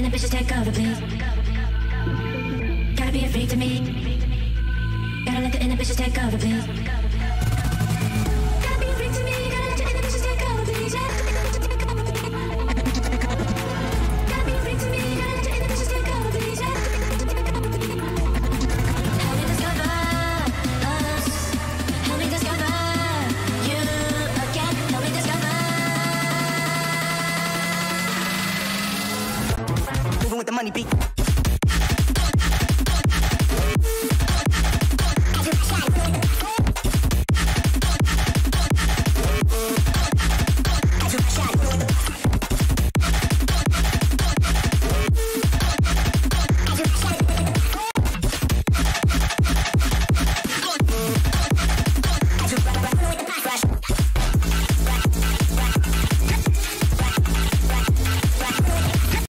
inhibitions take over, please. Gotta be a freak to me. Gotta let the inhibitions take over, please. Gotta be a freak to me. Gotta let the inhibitions take over, please. Yeah. Gotta be a freak to me. Gotta let the inhibitions take over, please. Yeah. Help me discover us. Help me discover you again. Help me discover. Moving with the money beat.